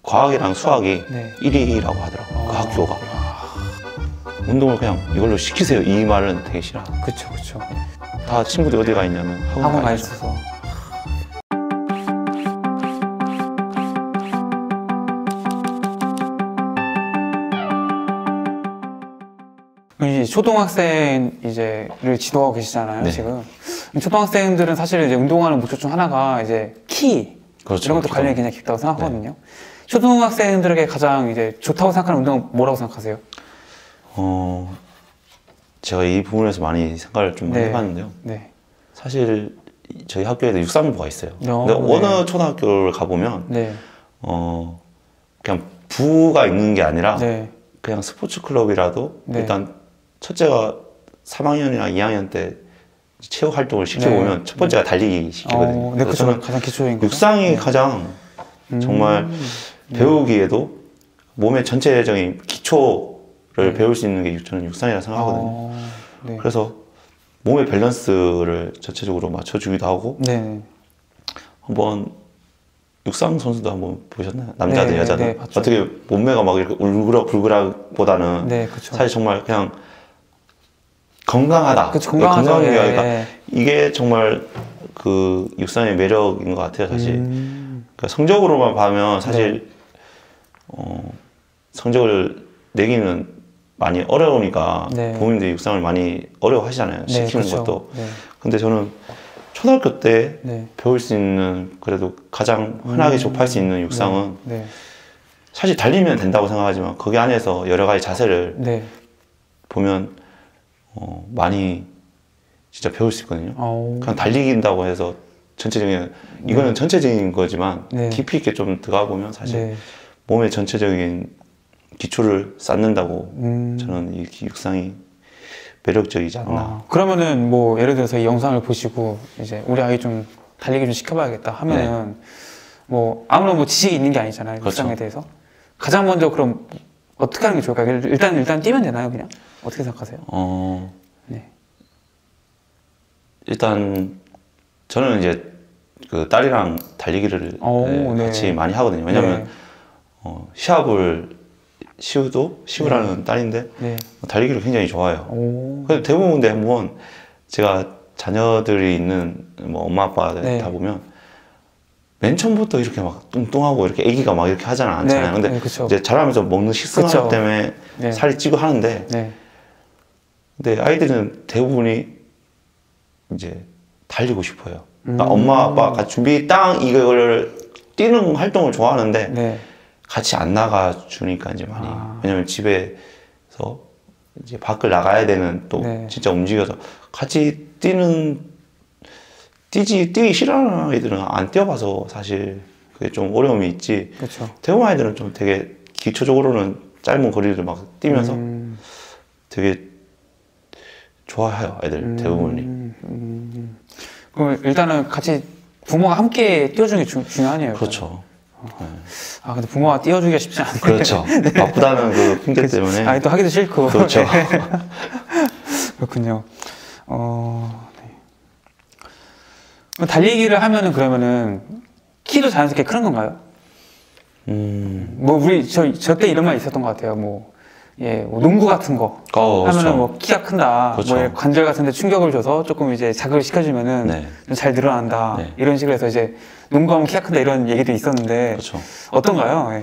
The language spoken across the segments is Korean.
과학이랑 수학이 네. 1위라고 하더라고요. 그 학교가. 운동을 그냥 이걸로 시키세요. 이 말은 되게 싫어. 그쵸, 그쵸. 다 친구들이 어디 가 있냐면 학원 가 있어서. 이제 초등학생 이제를 지도하고 계시잖아요. 네. 지금 초등학생들은 사실 이제 운동하는 목적 중 하나가 이제 키 그렇죠, 이런 것도 관련이 굉장히 깊다고 생각하거든요. 네. 초등학생들에게 가장 이제 좋다고 생각하는 운동은 뭐라고 생각하세요? 제가 이 부분에서 많이 생각을 좀 네. 해봤는데요. 네. 사실 저희 학교에도 육상부가 있어요. 근데 네. 어느 초등학교를 가보면 네. 그냥 부가 있는 게 아니라 네. 그냥 스포츠 클럽이라도 네. 일단 첫째가 3학년이나 2학년 때 체육 활동을 시켜보면 네. 첫 번째가 달리기 시키거든요. 네, 그래서 그쵸. 가장 기초인 거죠. 육상이 네. 가장 정말 배우기에도 몸의 전체적인 기초를 배울 수 있는 게 저는 육상이라 생각하거든요. 네. 그래서 몸의 밸런스를 전체적으로 맞춰주기도 하고 네. 한번 육상 선수도 한번 보셨나요? 남자들, 네, 여자들 네, 봤죠. 어떻게 몸매가 막 이렇게 울그락불그락보다는 네, 그쵸. 사실 정말 그냥 건강하다. 그쵸, 건강하죠. 건강하게 예. 그러니까 이게 정말 그 육상의 매력인 것 같아요, 사실. 그러니까 성적으로만 봐면 사실 성적을 내기는 많이 어려우니까 네. 부모님들이 육상을 많이 어려워하시잖아요. 네, 시키는 그쵸. 것도. 네. 근데 저는 초등학교 때 네. 배울 수 있는 그래도 가장 흔하게 접할 수 있는 육상은 네. 사실 달리면 된다고 생각하지만 거기 안에서 여러 가지 자세를 네. 보면 많이 진짜 배울 수 있거든요. 그냥 달리긴다고 해서 전체적인 이거는 전체적인 거지만 네. 깊이 있게 좀 들어가 보면 사실 네. 몸의 전체적인 기초를 쌓는다고 저는 이 육상이 매력적이지 않나. 그러면은 뭐 예를 들어서 이 영상을 보시고 이제 우리 아이 좀 달리기 좀 시켜봐야겠다 하면은 뭐 아무런 뭐 지식이 있는 게 아니잖아요. 그렇죠. 육상에 대해서. 가장 먼저 그럼 어떻게 하는 게 좋을까요? 일단 뛰면 되나요, 그냥? 어떻게 생각하세요? 네. 일단 저는 이제 그 딸이랑 달리기를 같이 많이 하거든요. 왜냐면 시우라는 딸인데 달리기를 굉장히 좋아해요. 근데 대부분 근데 한번 제가 자녀들이 있는 뭐 엄마 아빠 다 보면 맨 처음부터 이렇게 막 뚱뚱하고 이렇게 애기가 막 이렇게 하잖아 않잖아요. 근데 이제 자라면서 먹는 식습관 때문에 살이 찌고 하는데 근데 아이들은 대부분이 이제 달리고 싶어요. 그러니까 엄마 아빠가 준비 땅 이거를 뛰는 활동을 좋아하는데 같이 안 나가 주니까 이제 많이 왜냐면 집에서 이제 밖을 나가야 되는 또 진짜 움직여서 같이 뛰기 싫어하는 아이들은 안 뛰어봐서 사실 그게 좀 어려움이 있지. 그쵸. 대부분 아이들은 좀 되게 기초적으로는 짧은 거리를 막 뛰면서 되게 좋아해요, 아이들 대부분이. 그럼 일단은 같이 부모가 함께 뛰어주는 게 중요하네요. 그렇죠. 근데 부모가 띄워주기가 쉽지 않네요. 그렇죠. 바쁘다는 그 핑계 때문에. 또 하기도 싫고. 그렇죠. 그렇군요. 네. 달리기를 하면은 그러면은 키도 자연스럽게 크는 건가요? 뭐 저 때 이런 말 있었던 것 같아요. 뭐 농구 같은 거 하면은 그렇죠. 뭐 키가 큰다. 그렇죠. 뭐 관절 같은데 충격을 줘서 조금 이제 자극을 시켜주면은 좀 잘 늘어난다. 이런 식으로 해서 이제 농구하면 키가 큰다 이런 얘기도 있었는데 그렇죠. 어떤가요?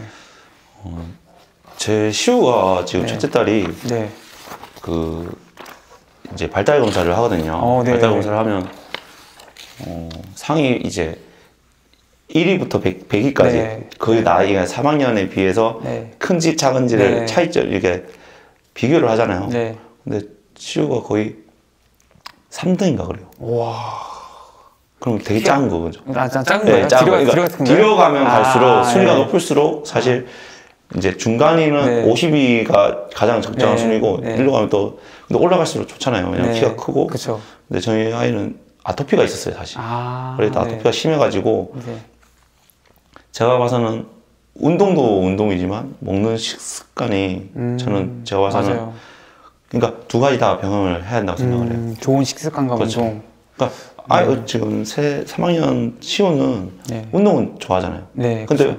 제 시우가 지금 첫째 딸이 그 이제 발달 검사를 하거든요. 발달 검사를 하면 상위 이제 1위부터 100위까지 거의 나이가 3학년에 비해서 큰지 작은지를 차이점 이렇게 비교를 하잖아요. 근데 시우가 거의 3등인가 그래요. 와. 그럼 되게 작은 거죠. 작은 거예요? 그러니까 뒤로 가면 갈수록 순위가 높을수록 사실 이제 중간위는 50위가 가장 적정한 순위고 일로 가면 또 근데 올라갈수록 좋잖아요. 왜냐면 키가 크고. 그쵸. 근데 저희 아이는 아토피가 있었어요, 사실. 그래서 아토피가 심해가지고 제가 봐서는 운동도 운동이지만 먹는 식습관이 저는 제가 봐서는 그러니까 두 가지 다 병행을 해야 한다고 생각을 해요. 좋은 식습관과 운동. 그러니까 지금 3학년 시우는 운동은 좋아하잖아요. 근데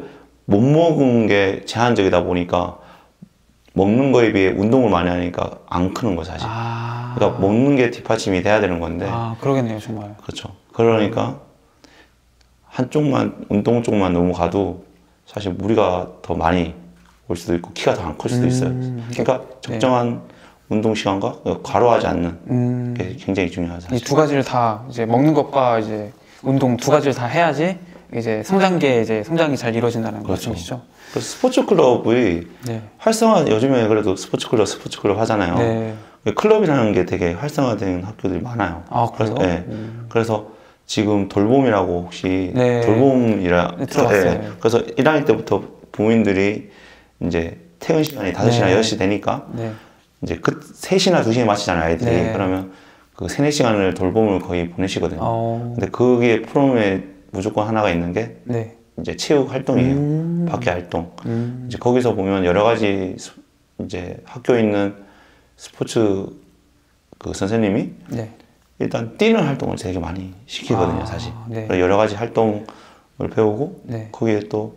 못 먹은 게 제한적이다 보니까 먹는 거에 비해 운동을 많이 하니까 안 크는 거 사실. 그러니까 먹는 게 뒷받침이 돼야 되는 건데. 그러겠네요, 정말. 그렇죠. 그러니까 한쪽만 운동 쪽만 너무 가도 사실 무리가 더 많이 올 수도 있고 키가 더 안 클 수도 있어요. 그러니까 적정한 운동 시간과 과로하지 않는 게 굉장히 중요하죠. 이 두 가지를 다 이제 먹는 것과 이제 운동 두 가지를 다 해야지 이제 성장기에 이제 성장이 잘 이루어진다는 말씀이시죠. 스포츠 클럽의 활성화, 요즘에 그래도 스포츠 클럽 하잖아요. 클럽이라는 게 되게 활성화된 학교들이 많아요. 그래요? 그래서 지금 돌봄이라고 혹시 돌봄이라 들어봤어요. 그래서 1학년 때부터 부모님들이 이제 퇴근 시간이 5시나 6시 되니까 이제 그 3시나 2시에 마치잖아요, 아이들이. 그러면 그 3, 4시간을 돌봄을 거의 보내시거든요. 근데 그게 프로그램에 무조건 하나가 있는 게 이제 체육 활동이에요. 밖에 활동. 이제 거기서 보면 여러 가지 이제 학교에 있는 스포츠 그 선생님이 일단 뛰는 활동을 되게 많이 시키거든요, 사실. 여러 가지 활동을 배우고 거기에 또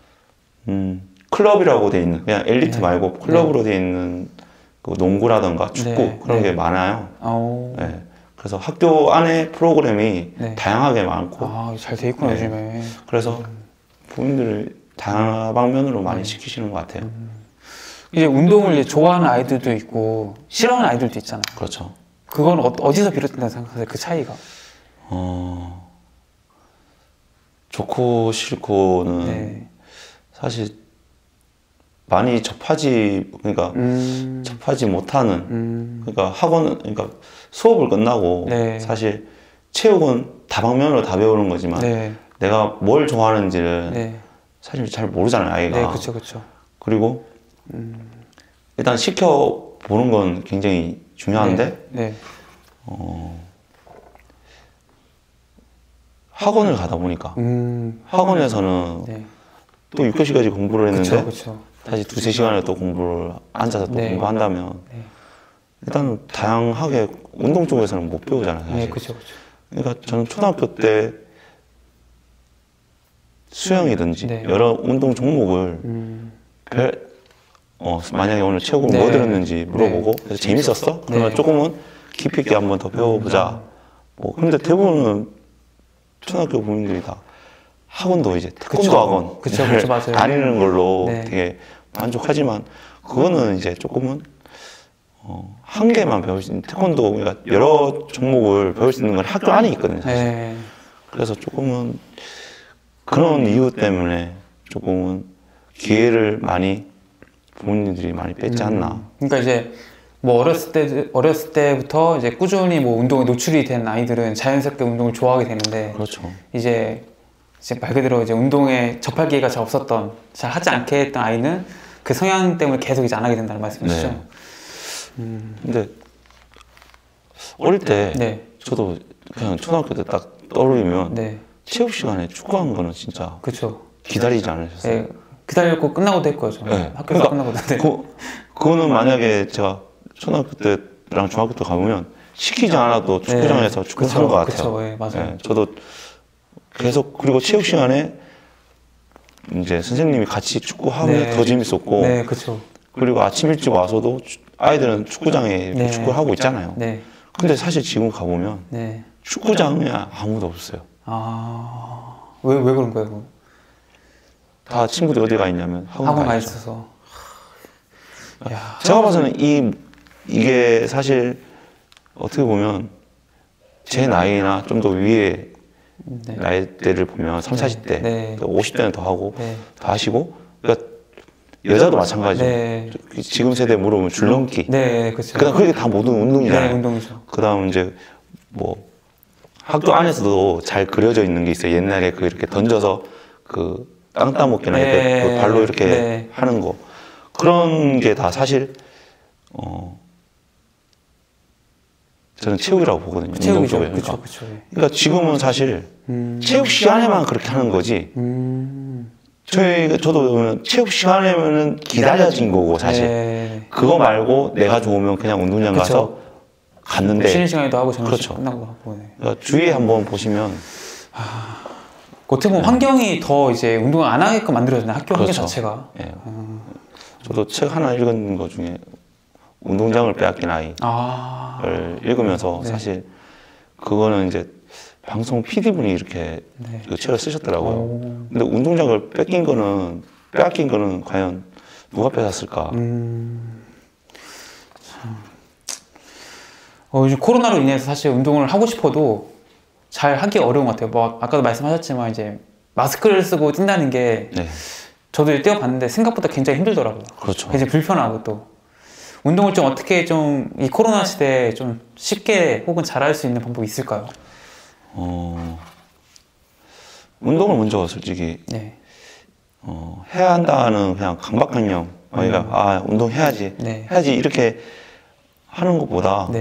클럽이라고 돼 있는, 그냥 엘리트 말고 클럽으로 돼 있는 그 농구라던가 축구 그런 게 많아요. 그래서 학교 안에 프로그램이 다양하게 많고 잘 돼 있구나 요즘에. 그래서 부모님들을 다방면으로 많이 시키시는 것 같아요. 이제 운동을 이제 좋아하는 아이들도 있고 싫어하는 아이들도 있잖아요. 그렇죠. 그건 어디서 비롯된다고 생각하세요? 그 차이가? 좋고 싫고는 사실 많이 접하지 못하는 그러니까 그러니까 수업을 끝나고 사실 체육은 다방면으로 다 배우는 거지만 내가 뭘 좋아하는지를 사실 잘 모르잖아요, 아이가. 그렇죠. 그리고 일단 시켜보는 건 굉장히 중요한데 학원을 가다 보니까 학원에서는 또 6교시까지 공부를 했는데 다시 2-3시간을 또 공부를 앉아서 또 공부한다면 일단은 다양하게 운동 쪽에서는 못 배우잖아요, 사실. 그러니까 저는 초등학교 때 수영이든지 여러 운동 종목을 만약에 오늘 체육을 뭐 들었는지 물어보고 그래서 재밌었어? 그러면 조금은 깊이 있게 한번 더 배워보자. 근데 대부분은 초등학교 부모님들이 다 학원도 이제 태권도 학원 다니는 걸로 되게 만족하지만 그거는 이제 조금은 한 개만 배울 수 있는 태권도, 그러니까 여러 종목을 배울 수 있는 건 학교 안에 있거든요, 사실. 그래서 조금은 그런 이유 때문에 조금은 기회를 많이 부모님들이 많이 뺐지 않나. 그러니까 이제 뭐 어렸을 때부터 이제 꾸준히 뭐 운동에 노출이 된 아이들은 자연스럽게 운동을 좋아하게 되는데 이제 말 그대로 이제 운동에 접할 기회가 잘 없었던, 잘 하지 않게 했던 아이는 그 성향 때문에 계속 이제 안 하게 된다는 말씀이시죠? 근데 어릴 때 저도 그냥 초등학교 때 딱 떠올리면 체육 시간에 축구한 거는 진짜 기다리지 않으셨어요? 기다리고 끝나고도 했고요, 저는. 학교에서 끝나고도. 그거는 만약에 제가 초등학교 때랑 중학교 때 가보면 시키지 않아도 축구장에서 축구하는 것 같아요. 맞아요. 저도 계속, 그리고 체육 시간에 이제 선생님이 같이 축구하면 더 재밌었고 그리고 아침 일찍 와서도 아이들은 축구장에 축구를 하고 있잖아요. 근데 사실 지금 가보면 축구장에 아무도 없어요. 왜 그런 거예요? 다 친구들이 어디 가 있냐면 학원 가 있어서. 제가 봐서는 이게 사실 어떻게 보면 제 나이나 좀 더 위에 나이대를 보면 30, 40대, 50대는 더 하고 더 하시고, 그러니까 여자도 마찬가지예요. 지금 세대 물어보면 줄넘기. 그다음 그게 다 모든 운동이잖아요. 운동이죠. 그다음 이제 뭐 학교 안에서도 잘 그려져 있는 게 있어요. 옛날에 그 이렇게 던져서 그 땅 따먹기나 이렇게 그 발로 이렇게 하는 거, 그런 게 다 사실 저는 체육이라고 보거든요. 운동 쪽에. 그러니까 지금은 사실 체육 시간에만 그렇게 하는 거지. 저도 보면 체육 시간에는 기다려진 거고, 사실 그거 말고 내가 좋으면 그냥 운동장 가서 갔는데 쉬는 시간에도 하고 저녁 끝나고 하고. 그러니까 주위에 한번 보시면 어떻게 보면 환경이 더 이제 운동을 안 하게끔 만들어지네, 학교 환경 그렇죠. 자체가. 예. 저도 책 하나 읽은 것 중에 운동장을 빼앗긴 아이를 읽으면서 사실 그거는 이제 방송 PD분이 이렇게 그 책을 쓰셨더라고요. 근데 운동장을 빼앗긴 거는 과연 누가 뺏었을까? 요즘 코로나로 인해서 사실 운동을 하고 싶어도 잘 하기 어려운 것 같아요. 뭐 아까도 말씀하셨지만 이제 마스크를 쓰고 뛴다는 게 저도 뛰어봤는데 생각보다 굉장히 힘들더라고요. 그렇죠. 굉장히 불편하고 또 운동을 좀 어떻게 좀 이 코로나 시대에 좀 쉽게 혹은 잘할 수 있는 방법이 있을까요? 운동을 먼저 솔직히 해야 한다는 그냥 강박관념, 그러니까 운동해야지, 해야지 이렇게 하는 것보다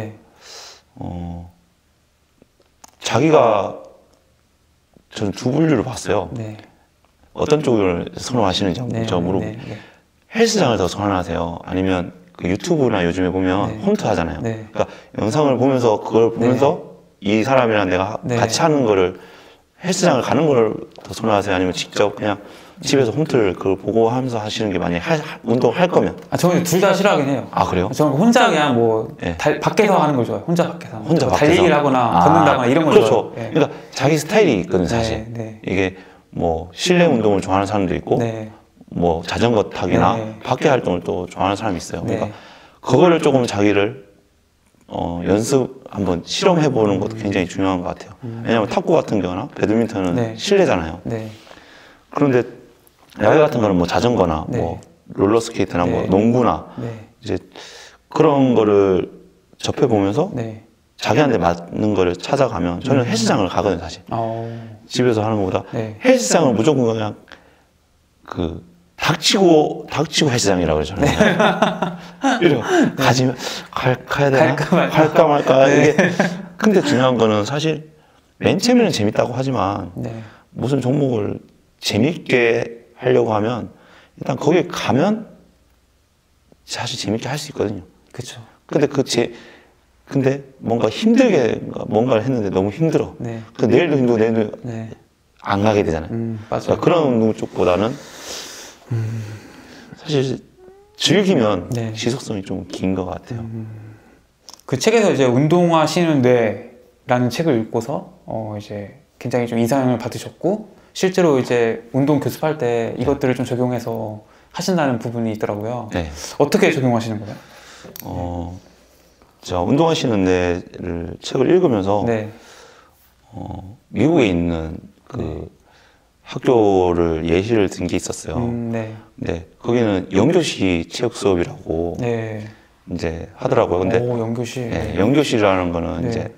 자기가 저는 두 분류를 봤어요. 어떤 쪽을 선호하시는지 저 물어보고 헬스장을 더 선호하세요? 아니면 그 유튜브나 요즘에 보면 홈트 하잖아요. 그러니까 영상을 보면서 그걸 보면서 이 사람이랑 내가 같이 하는 거를 헬스장을 가는 걸 더 선호하세요? 아니면 직접 그냥 집에서 홈트를 그걸 보고 하면서 하시는 게 만약에 운동을 할 거면? 저는 둘 다 싫어하긴 해요. 그래요? 저는 혼자 그냥 뭐 밖에서 하는 걸 좋아해요. 혼자 밖에서. 밖에서 달리기를 하거나 걷는다거나 이런 걸 그렇죠. 좋아해요. 그러니까 자기 스타일이 있거든 사실. 이게 뭐 실내 운동을 좋아하는 사람도 있고 뭐 자전거 타기나 밖에 활동을 또 좋아하는 사람이 있어요. 그러니까 그거를 조금 자기를 연습 한번 실험해 보는 것도 굉장히 중요한 것 같아요. 왜냐하면 탁구 같은 경우나 배드민턴은 실내잖아요. 그런데 야외 같은 거는 뭐 자전거나 뭐 롤러스케이트나 뭐 농구나 이제 그런 거를 접해 보면서 자기한테 맞는 거를 찾아가면 저는 헬스장을 가거든요 사실. 집에서 하는 것보다 헬스장을 무조건 그냥 그 닥치고 헬스장이라고 그러죠. 이래요. 가야 되나? 갈까 말까. 이게. 근데 중요한 거는 사실 맨 처음에는 재밌다고 하지만 무슨 종목을 재밌게 하려고 하면 일단 거기에 가면 사실 재밌게 할 수 있거든요. 그렇죠. 근데 뭔가 힘들게 뭔가를 했는데 너무 힘들어. 그 내일도 힘들고 안 가게 되잖아요. 맞아요. 그러니까 그런 운동 쪽보다는 사실 즐기면 지속성이 좀 긴 것 같아요. 그 책에서 이제 운동하시는 뇌라는 책을 읽고서 이제 굉장히 좀 인상을 받으셨고 실제로 이제 운동 교습할 때 이것들을 좀 적용해서 하신다는 부분이 있더라고요. 어떻게 적용하시는 거예요? 제가 운동하시는 뇌를 책을 읽으면서 미국에 있는 그 학교를 예시를 든 게 있었어요. 거기는 영교시 체육 수업이라고 이제 하더라고요. 근데 영교시. 영교시라는 거는 이제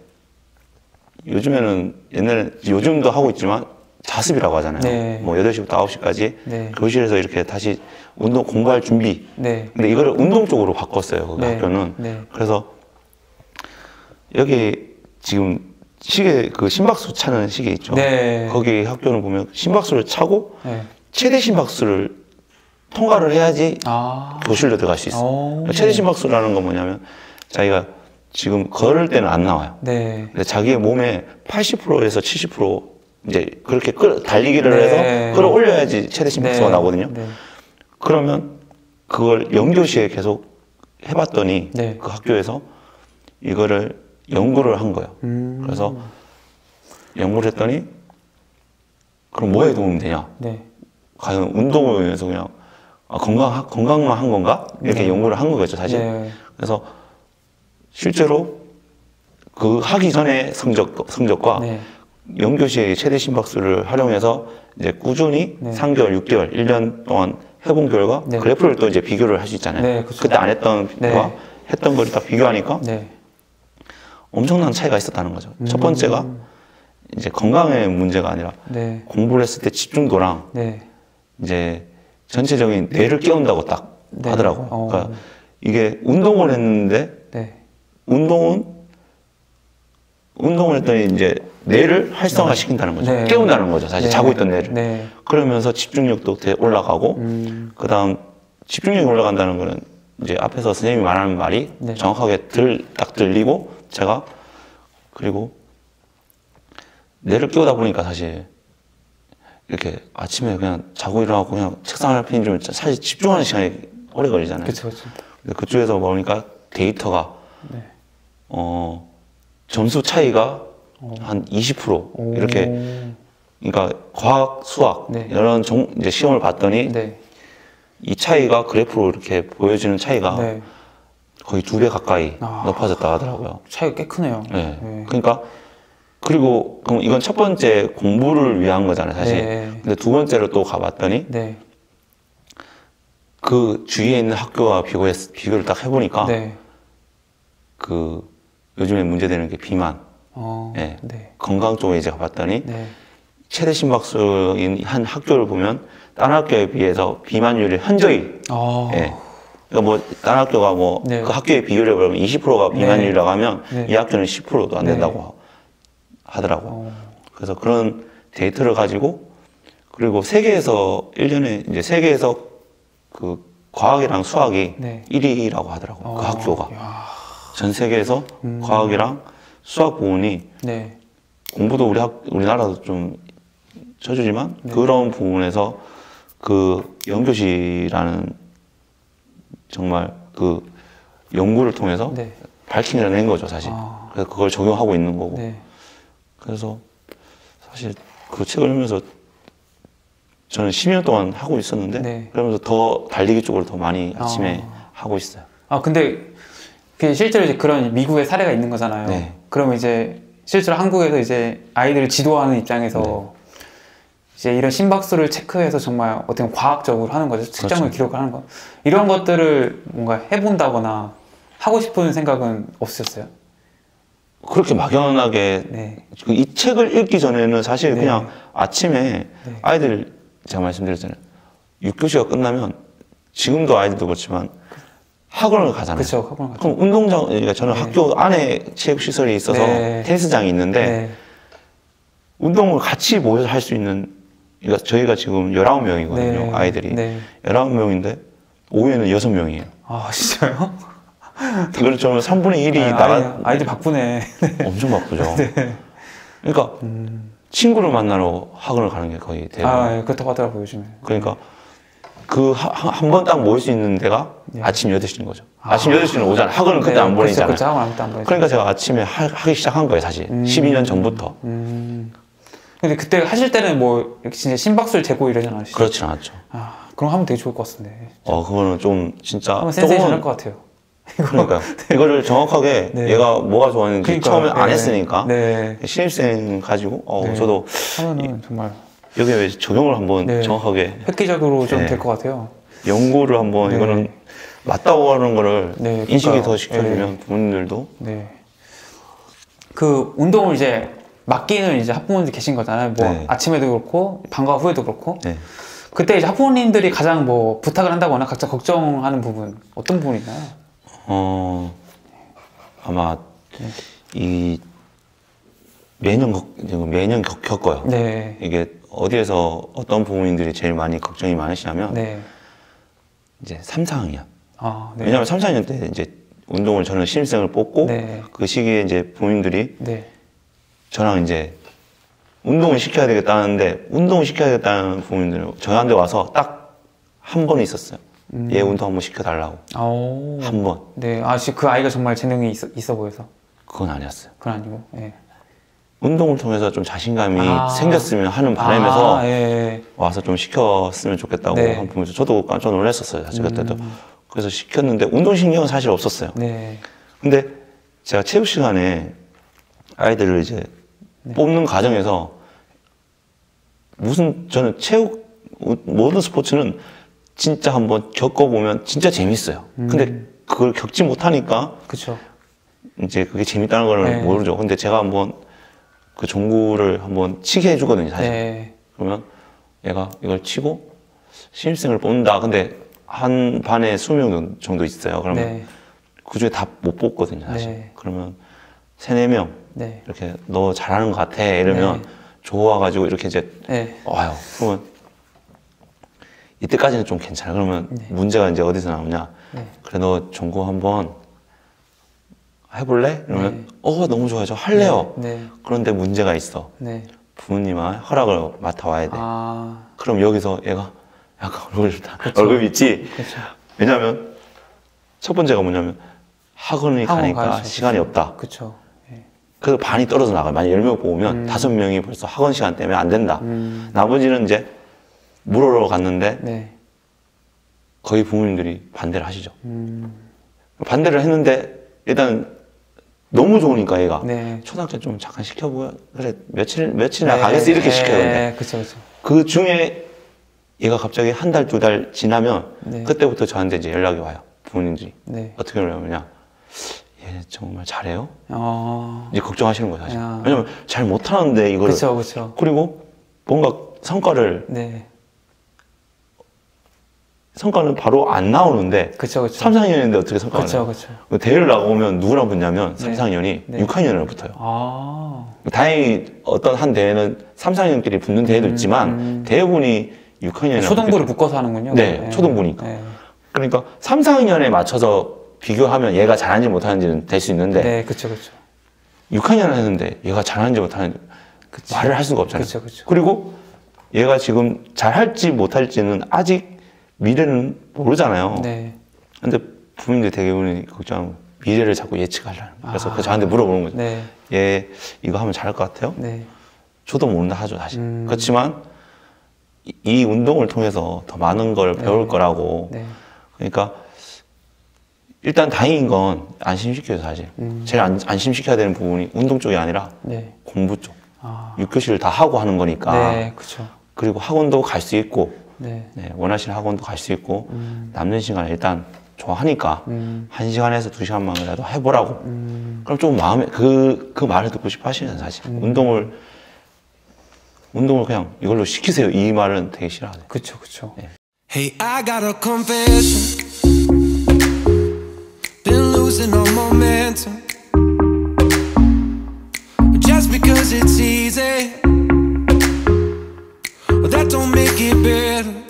요즘도 하고 있지만 자습이라고 하잖아요. 뭐 8시부터 9시까지 교실에서 이렇게 다시 운동 공부할 준비. 근데 이거를 운동 쪽으로 바꿨어요. 거기 학교는. 그래서 여기 지금 그 심박수 차는 시계 있죠. 거기 학교는 보면 심박수를 차고 최대 심박수를 통과를 해야지 교실로 들어갈 수 있어. 최대 심박수라는 건 뭐냐면 자기가 지금 걸을 때는 안 나와요. 근데 자기의 몸의 80%에서 70% 이제 그렇게 달리기를 해서 끌어올려야지 최대 심박수가 나거든요. 그러면 그걸 영교시에 계속 해봤더니 그 학교에서 이거를 연구를 한 거예요. 그래서 연구를 했더니 그럼 뭐에 도움이 되냐? 과연 운동을 위해서 그냥 건강만 한 건가? 이렇게 연구를 한 거겠죠, 사실. 그래서 실제로 그 하기 전에 성적과 영교시의 최대 심박수를 활용해서 이제 꾸준히 3개월, 6개월, 1년 동안 해본 결과 그래프를 또 이제 비교를 할 수 있잖아요. 그때 안 했던 거와 했던 거를 딱 비교하니까 엄청난 차이가 있었다는 거죠. 첫 번째가 이제 건강의 문제가 아니라 공부를 했을 때 집중도랑 이제 전체적인 뇌를 깨운다고 딱 하더라고요. 그러니까 이게 운동을 했는데 운동을 했더니 이제 뇌를 활성화 시킨다는 거죠. 깨운다는 거죠. 사실 자고 있던 뇌를. 그러면서 집중력도 올라가고 그 다음 집중력이 올라간다는 거는 이제 앞에서 선생님이 말하는 말이 정확하게 딱 들리고 제가 그리고 뇌를 깨우다 보니까 사실 이렇게 아침에 그냥 자고 일어나고 그냥 책상 앞에 앉으면 사실 집중하는 시간이 오래 걸리잖아요. 그렇죠. 근데 그쪽에서 보니까 데이터가 네. 점수 차이가 한 20% 이렇게, 그러니까 과학, 수학 네. 이런 이제 시험을 봤더니 네. 이 차이가 그래프로 이렇게 보여지는 차이가 네. 거의 2배 가까이 높아졌다 하더라고요. 차이가 꽤 크네요. 네. 네. 그러니까 그리고 그럼 이건 첫 번째 공부를 위한 거잖아요, 사실. 네. 근데 두 번째로 또 가봤더니 네. 그 주위에 있는 학교와 비교를 딱 해보니까 네. 그 요즘에 문제되는 게 비만, 네. 네. 건강 쪽에 이제 가봤더니 네. 최대 심박수인 한 학교를 보면 다른 학교에 비해서 비만율이 현저히, 네. 그러니까 뭐 다른 학교가 뭐 그 네. 학교에 비교를 해보면 20%가 비만율이라고 하면 네. 이 학교는 10%도 안 된다고 하더라고요. 그래서 그런 데이터를 가지고, 그리고 세계에서 1년에 이제 세계에서 그 과학이랑 수학이 네. 1위라고 하더라고요. 그 학교가. 야. 전 세계에서 과학이랑 수학 부분이 네. 공부도 우리나라도 좀 쳐주지만 그런 부분에서 그 연교시라는 정말 그 연구를 통해서 네. 밝혀낸 거죠, 사실. 그래서 그걸 적용하고 있는 거고. 네. 그래서 사실 그 책을 읽으면서 저는 10년 동안 하고 있었는데 네. 그러면서 더 달리기 쪽으로 더 많이 아침에 하고 있어요. 근데 그 실제로 이제 그런 미국의 사례가 있는 거잖아요. 네. 그러면 이제 실제로 한국에서 이제 아이들을 지도하는 입장에서 이제 이런 심박수를 체크해서 정말 어떻게 보면 과학적으로 하는 거죠. 측정을 그렇죠. 기록을 하는 거. 이런 것들을 뭔가 해본다거나 하고 싶은 생각은 없으셨어요? 그렇게 막연하게 네. 이 책을 읽기 전에는 사실 네. 그냥 아침에 아이들, 제가 말씀드렸잖아요. 6교시가 끝나면 지금도 아이들도 그렇지만 학원을 가잖아요. 그렇죠. 학원 가죠. 그럼 운동장, 그러니까 저는 학교 안에 체육시설이 있어서 테니스장이 있는데 운동을 같이 모여서 할 수 있는, 그러니까 저희가 지금 19명이거든요. 아이들이. 19명인데 오후에는 6명이에요. 아, 진짜요? 이걸 좀 3분의 1이 아이들 바쁘네. 엄청 바쁘죠. 그러니까 친구를 만나러 학원을 가는 게 거의 대부분. 그렇다고 하더라고요, 요즘에. 그러니까 그 한 번 딱 모일 수 있는 데가 아침 8시인 거죠. 아침 8시는 오잖아요. 학원은 그때 안 보내잖아요. 그렇죠. 학원 안 보내죠. 그러니까 제가 아침에 하기 시작한 거예요, 사실. 12년 전부터. 근데 그때 하실 때는 뭐 진짜 심박수를 재고 이러진 않으시죠? 그렇진 않았죠. 그럼 하면 되게 좋을 것 같은데. 그거는 좀 진짜 한번 센세이션할 것 같아요. 그러니까요. 이거를 정확하게 얘가 뭐가 좋았는지 처음에 안 했으니까 신입생 가지고 저도 하면은 정말 여기에 왜 적용을 한번 정확하게 획기적으로 좀 될 것 같아요. 연구를 한번 이거는 맞다고 하는 거를 인식이 더 시켜주면 부모님들도 그 운동을 이제 맡기는 이제 학부모님들 계신 거잖아요. 뭐 아침에도 그렇고 방과 후에도 그렇고 그때 이제 학부모님들이 가장 뭐 부탁을 한다거나 각자 걱정하는 부분 어떤 부분이 있나요? 아마 이 매년 겪어요. 이게 어디에서 어떤 부모님들이 제일 많이 걱정이 많으시냐면 이제 3, 4학년. 왜냐면 3, 4학년 때 이제 운동을 저는 신입생을 뽑고 그 시기에 이제 부모님들이 저랑 이제 운동을 시켜야 되겠다는데 운동을 시켜야 되겠다는 부모님들은 저한테 와서 딱 한 번 있었어요. 얘 운동 한번 시켜달라고. 한 번. 그 아이가 정말 재능이 있어 보여서. 그건 아니었어요. 그건 아니고. 운동을 통해서 좀 자신감이 생겼으면 하는 바람에서 와서 좀 시켰으면 좋겠다고 한 부분에서 저도 깜짝 놀랐었어요, 사실 그때도. 그래서 시켰는데 운동신경은 사실 없었어요. 근데 제가 체육 시간에 아이들을 이제 뽑는 과정에서 저는 모든 스포츠는 진짜 한번 겪어보면 진짜 재밌어요. 근데 그걸 겪지 못하니까 이제 그게 재밌다는 걸 모르죠. 근데 제가 한번 그 종구를 한번 치게 해주거든요, 사실. 그러면 얘가 이걸 치고 신입생을 뽑는다. 근데 한 반에 20명 정도 있어요. 그러면 그 중에 다 못 뽑거든요, 사실. 그러면 3, 4명 이렇게 너 잘하는 것 같아 이러면 좋아가지고 이렇게 이제 와요. 그러면 이때까지는 좀 괜찮아. 그러면 문제가 이제 어디서 나오냐? 그래 너 종구 한번 해볼래? 이러면 너무 좋아요. 저 할래요. 그런데 문제가 있어. 부모님의 허락을 맡아와야 돼. 그럼 여기서 얘가 약간 월급 있지. 그쵸. 왜냐하면 첫 번째가 뭐냐면 학원이 가니까 시간이 없다. 그쵸. 예. 그래서 반이 떨어져 나가요. 만약 10명 뽑으면 5명이 벌써 학원 시간 때문에 안 된다. 나머지는 이제 물으러 갔는데 네. 거의 부모님들이 반대를 하시죠. 반대를 했는데 일단 너무 좋으니까 얘가 네. 초등학교 좀 잠깐 시켜보여. 그래 며칠이나 네. 가겠어 이렇게 시켜요. 근데 그쵸. 그 중에 얘가 갑자기 한 달, 2달 지나면 네. 그때부터 저한테 이제 연락이 와요. 부모님들이 네. 어떻게 하냐면 얘 정말 잘해요? 이제 걱정하시는 거예요 사실. 왜냐면 잘 못하는데 이거를 그쵸. 그리고 뭔가 성과를 네. 성과는 바로 안 나오는데 그쵸. 3, 4학년인데 어떻게 성과가 나요? 그쵸. 대회를 나가면 누구랑 붙냐면 3, 4학년이 네. 6학년이랑 붙어요. 다행히 어떤 한 대회는 3, 4학년끼리 붙는 대회도 있지만 대부분이 6학년이랑 초등부를 묶어서 하는군요. 네, 초등부니까. 그러니까 3, 4학년에 맞춰서 비교하면 얘가 잘하는지 못하는지는 될 수 있는데 네, 그쵸. 6학년을 했는데 얘가 잘하는지 못하는지 말을 할 수가 없잖아요. 그쵸. 그리고 얘가 지금 잘할지 못할지는 아직 미래는 모르잖아요. 네. 근데 부모님들 대부분이 걱정하고 미래를 자꾸 예측하려는 거예요. 그래서 저한테 물어보는 거죠. 네. 얘 이거 하면 잘할 것 같아요? 네. 저도 모른다 하죠, 사실. 그렇지만 이 운동을 통해서 더 많은 걸 배울 거라고. 네. 그러니까 일단 다행인 건 안심시켜요, 사실. 제일 안심시켜야 되는 부분이 운동 쪽이 아니라 네. 공부 쪽. 6교시를 다 하고 하는 거니까. 네, 그렇죠. 그리고 학원도 갈 수 있고 네. 네, 원하시는 학원도 갈 수 있고 남는 시간 일단 좋아하니까 1시간에서 2시간만이라도 해보라고. 그럼 좀 마음에 그 말을 듣고 싶어 하시는 사실. 운동을 그냥 이걸로 시키세요. 이 말은 되게 싫어하네. 그쵸. 네. Hey, I got a confession. Been losing all momentum. Just because it's easy, well, that don't make it better.